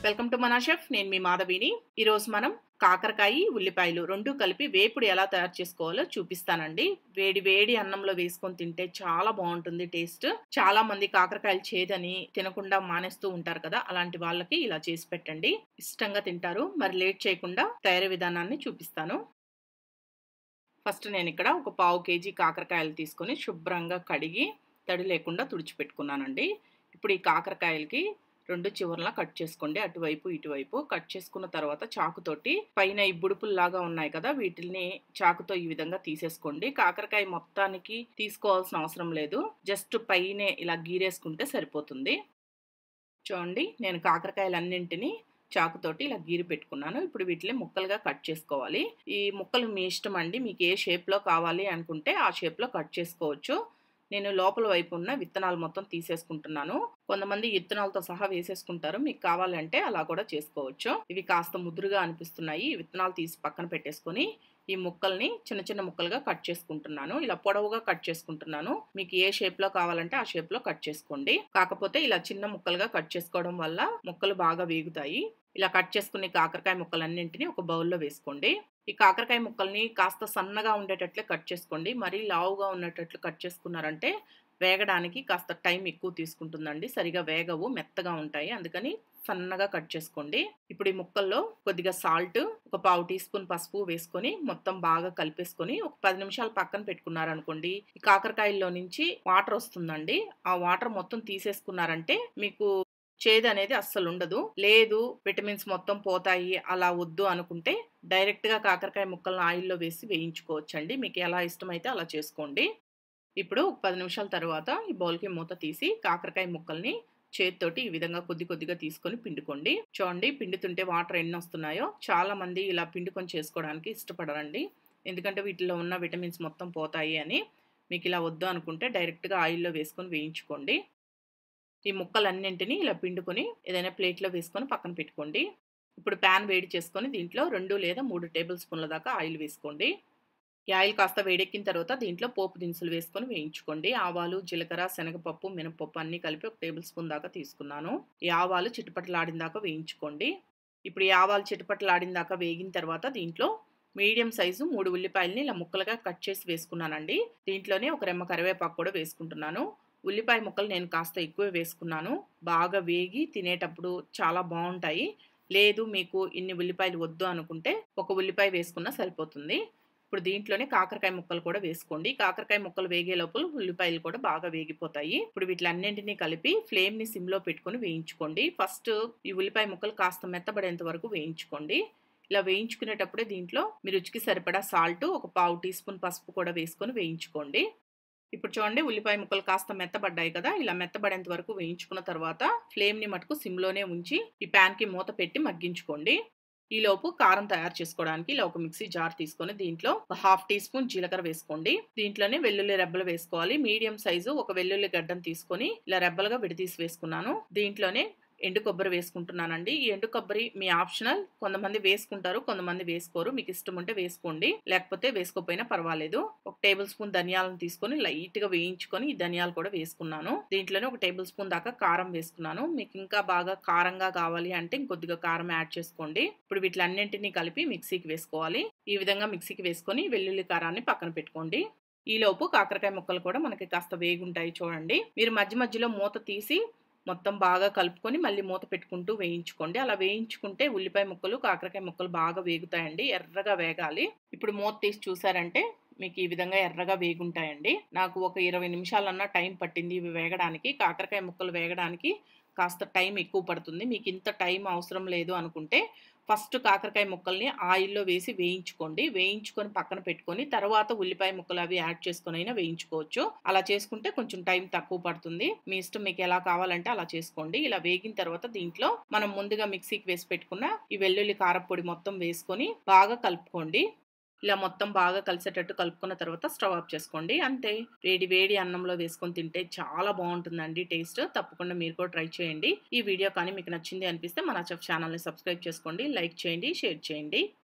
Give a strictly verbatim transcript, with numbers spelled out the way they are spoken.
Welcome to మనా chef. నేను మీ మాధవిని. ఈరోజు మనం కాకరకాయ, ఉల్లిపాయలు రెండు కలిపి వేపుడు ఎలా తయారు చేసుకోవాలో చూపిస్తానండి. వేడి వేడి అన్నంలో వేసుకొని తింటే చాలా బాగుంటుంది టేస్ట్. చాలా మంది కాకరకాయలు చేదని తినకుండా మానేస్తూ ఉంటారు కదా, అలాంటి వాళ్ళకి ఇలా చేసి పెట్టండి, ఇష్టంగా తింటారు. మరి లేట్ చేయకుండా తయారీ విధానాన్ని చూపిస్తాను. ఫస్ట్ నేను ఇక్కడ ఒక పావు కేజీ కాకరకాయలు తీసుకొని శుభ్రంగా కడిగి తడి లేకుండా తుడిచిపెట్టుకున్నానండి. ఇప్పుడు ఈ కాకరకాయలకి రెండు చివర్లా కట్ చేసుకోండి, అటువైపు ఇటువైపు. కట్ చేసుకున్న తర్వాత చాకుతోటి పైన ఈ బుడుపుల్లాగా ఉన్నాయి కదా, వీటిని చాకుతో ఈ విధంగా తీసేసుకోండి. కాకరకాయ మొత్తానికి తీసుకోవాల్సిన అవసరం లేదు, జస్ట్ పైనే ఇలా గీరేసుకుంటే సరిపోతుంది. చూడండి, నేను కాకరకాయలన్నింటినీ చాకుతోటి ఇలా గీరి పెట్టుకున్నాను. ఇప్పుడు వీటిని ముక్కలుగా కట్ చేసుకోవాలి. ఈ ముక్కలు మీ ఇష్టం అండి, మీకు ఏ షేప్లో కావాలి అనుకుంటే ఆ షేప్లో కట్ చేసుకోవచ్చు. నేను లోపల వైపు ఉన్న విత్తనాలు మొత్తం తీసేసుకుంటున్నాను. కొంతమంది విత్తనాలతో సహా వేసేసుకుంటారు, మీకు కావాలంటే అలా కూడా చేసుకోవచ్చు. ఇవి కాస్త ముదురుగా అనిపిస్తున్నాయి, విత్తనాలు తీసి పక్కన పెట్టేసుకొని ఈ ముక్కల్ని చిన్న చిన్న ముక్కలుగా కట్ చేసుకుంటున్నాను. ఇలా పొడవుగా కట్ చేసుకుంటున్నాను. మీకు ఏ షేప్ లో కావాలంటే ఆ షేప్ లో కట్ చేసుకోండి. కాకపోతే ఇలా చిన్న ముక్కలుగా కట్ చేసుకోవడం వల్ల ముక్కలు బాగా వేగుతాయి. ఇలా కట్ చేసుకునే కాకరకాయ ముక్కలన్నింటినీ ఒక బౌల్లో వేసుకోండి. ఈ కాకరకాయ ముక్కల్ని కాస్త సన్నగా ఉండేటట్లే కట్ చేసుకోండి. మరీ లావుగా ఉన్నట్లు కట్ చేసుకున్నారంటే వేగడానికి కాస్త టైం ఎక్కువ తీసుకుంటుందండి, సరిగా వేగవు, మెత్తగా ఉంటాయి. అందుకని సన్నగా కట్ చేసుకోండి. ఇప్పుడు ఈ ముక్కల్లో కొద్దిగా సాల్ట్, ఒక పావు టీ స్పూన్ పసుపు వేసుకొని మొత్తం బాగా కలిపేసుకొని ఒక పది నిమిషాలు పక్కన పెట్టుకున్నారనుకోండి, ఈ కాకరకాయల్లో నుంచి వాటర్ వస్తుందండి. ఆ వాటర్ మొత్తం తీసేసుకున్నారంటే మీకు చేదు అనేది అస్సలు ఉండదు. లేదు విటమిన్స్ మొత్తం పోతాయి అలా వద్దు అనుకుంటే డైరెక్ట్ గా కాకరకాయ ముక్కలను ఆయిల్లో వేసి వేయించుకోవచ్చండి. మీకు ఎలా ఇష్టమైతే అలా చేసుకోండి. ఇప్పుడు ఒక పది నిమిషాల తర్వాత ఈ బౌల్కి మూత తీసి కాకరకాయ ముక్కల్ని చేతితోటి ఈ విధంగా కొద్ది కొద్దిగా తీసుకొని పిండుకోండి. చూడండి, పిండుతుంటే వాటర్ ఎన్ని వస్తున్నాయో. చాలా మంది ఇలా పిండుకొని చేసుకోవడానికి ఇష్టపడరండి, ఎందుకంటే వీటిలో ఉన్న విటమిన్స్ మొత్తం పోతాయి అని. మీకు ఇలా వద్దు అనుకుంటే డైరెక్ట్గా ఆయిల్లో వేసుకొని వేయించుకోండి. ఈ ముక్కలన్నింటినీ ఇలా పిండుకొని ఏదైనా ప్లేట్లో వేసుకొని పక్కన పెట్టుకోండి. ఇప్పుడు ప్యాన్ వేడి చేసుకొని దీంట్లో రెండు లేదా మూడు టేబుల్ స్పూన్ల దాకా ఆయిల్ వేసుకోండి. ఈ ఆయిల్ కాస్త వేడెక్కిన తర్వాత దీంట్లో పోపు దినుసులు వేసుకొని వేయించుకోండి. ఆవాలు, జీలకర్ర, శనగపప్పు, మినపప్పు అన్ని కలిపి ఒక టేబుల్ స్పూన్ దాకా తీసుకున్నాను. ఈ ఆవాలు చిటపటలాడిన దాకా వేయించుకోండి. ఇప్పుడు ఈ ఆవాలు చిటపటలాడిన దాకా వేగిన తర్వాత దీంట్లో మీడియం సైజు మూడు ఉల్లిపాయలని ఇలా ముక్కలుగా కట్ చేసి వేసుకున్నానండి. దీంట్లోనే ఒక రెమ్మ కరివేపాకు కూడా వేసుకుంటున్నాను. ఉల్లిపాయ ముక్కలు నేను కాస్త ఎక్కువ వేసుకున్నాను, బాగా వేగి తినేటప్పుడు చాలా బాగుంటాయి. లేదు మీకు ఇన్ని ఉల్లిపాయలు వద్దు అనుకుంటే ఒక ఉల్లిపాయ వేసుకున్నా సరిపోతుంది. ఇప్పుడు దీంట్లోనే కాకరకాయ ముక్కలు కూడా వేసుకోండి. కాకరకాయ ముక్కలు వేగే లోపల ఉల్లిపాయలు కూడా బాగా వేగిపోతాయి. ఇప్పుడు వీటిలన్నింటినీ కలిపి ఫ్లేమ్ ని సిమ్ లో పెట్టుకుని వేయించుకోండి. ఫస్ట్ ఈ ఉల్లిపాయ ముక్కలు కాస్త మెత్తబడేంత వరకు వేయించుకోండి. ఇలా వేయించుకునేటప్పుడే దీంట్లో మీ రుచికి సరిపడా సాల్ట్, ఒక పావు టీ స్పూన్ పసుపు కూడా వేసుకొని వేయించుకోండి. ఇప్పుడు చూడండి, ఉల్లిపాయ ముక్కలు కాస్త మెత్తబడ్డాయి కదా, ఇలా మెత్తబడేంత వరకు వేయించుకున్న తర్వాత ఫ్లేమ్ ని మటుకు సిమ్ లోనే ఉంచి ఈ ప్యాన్ కి మూత పెట్టి మగ్గించుకోండి. ఈలోపు కారం తయారు చేసుకోవడానికి ఇలా ఒక మిక్సీ జార్ తీసుకొని దీంట్లో ఒక హాఫ్ టీ స్పూన్ జీలకర్ర వేసుకోండి. దీంట్లోనే వెల్లుల్లి రెబ్బలు వేసుకోవాలి. మీడియం సైజు ఒక వెల్లుల్లి గడ్డను తీసుకొని ఇలా రెబ్బలుగా విడదీసి వేసుకున్నాను. దీంట్లోనే ఎండు కొబ్బరి వేసుకుంటున్నానండి. ఈ ఎండు కొబ్బరి మీ ఆప్షనల్, కొంతమంది వేసుకుంటారు, కొంతమంది వేసుకోరు. మీకు ఇష్టం ఉంటే వేసుకోండి, లేకపోతే వేసుకోకపోయినా పర్వాలేదు. ఒక టేబుల్ స్పూన్ ధనియాలను తీసుకొని లైట్ గా వేయించుకొని ఈ ధనియాలు కూడా వేసుకున్నాను. దీంట్లోనే ఒక టేబుల్ స్పూన్ దాకా కారం వేసుకున్నాను. మీకు ఇంకా బాగా కారంగా కావాలి అంటే ఇంకొద్దిగా కారం యాడ్ చేసుకోండి. ఇప్పుడు వీటిలన్నింటినీ కలిపి మిక్సీకి వేసుకోవాలి. ఈ విధంగా మిక్సీకి వేసుకొని వెల్లుల్లి కారాన్ని పక్కన పెట్టుకోండి. ఈలోపు కాకరకాయ ముక్కలు కూడా మనకి కాస్త వేగుంటాయి. చూడండి, మీరు మధ్య మధ్యలో మూత తీసి మొత్తం బాగా కలుపుకొని మళ్ళీ మూత పెట్టుకుంటూ వేయించుకోండి. అలా వేయించుకుంటే ఉల్లిపాయ ముక్కలు, కాకరకాయ ముక్కలు బాగా వేగుతాయండి, ఎర్రగా వేగాలి. ఇప్పుడు మూత తీసి చూసారంటే మీకు ఈ విధంగా ఎర్రగా వేగుంటాయండి. నాకు ఒక ఇరవై నిమిషాలన్నా టైం పట్టింది ఇవి వేగడానికి. కాకరకాయ ముక్కలు వేగడానికి కాస్త టైం ఎక్కువ పడుతుంది. మీకు ఇంత టైం అవసరం లేదు అనుకుంటే ఫస్ట్ కాకరకాయ ముక్కల్ని ఆయిల్లో వేసి వేయించుకోండి. వేయించుకొని పక్కన పెట్టుకొని తర్వాత ఉల్లిపాయ ముక్కలు అవి యాడ్ చేసుకొని అయినా వేయించుకోవచ్చు. అలా చేసుకుంటే కొంచెం టైం తక్కువ పడుతుంది. మీ ఇష్టం, మీకు ఎలా కావాలంటే అలా చేసుకోండి. ఇలా వేగిన తర్వాత దీంట్లో మనం ముందుగా మిక్సీకి వేసి పెట్టుకున్న ఈ వెల్లుల్లి కారపొడి మొత్తం వేసుకొని బాగా కలుపుకోండి. ఇలా మొత్తం బాగా కలిసేటట్టు కలుపుకున్న తర్వాత స్టవ్ ఆఫ్ చేసుకోండి. అంతే, వేడి వేడి అన్నంలో వేసుకొని తింటే చాలా బాగుంటుందండి టేస్ట్. తప్పకుండా మీరు కూడా ట్రై చేయండి. ఈ వీడియో కానీ మీకు నచ్చింది అనిపిస్తే మన చెఫ్ ఛానల్ని సబ్స్క్రైబ్ చేసుకోండి, లైక్ చేయండి, షేర్ చేయండి.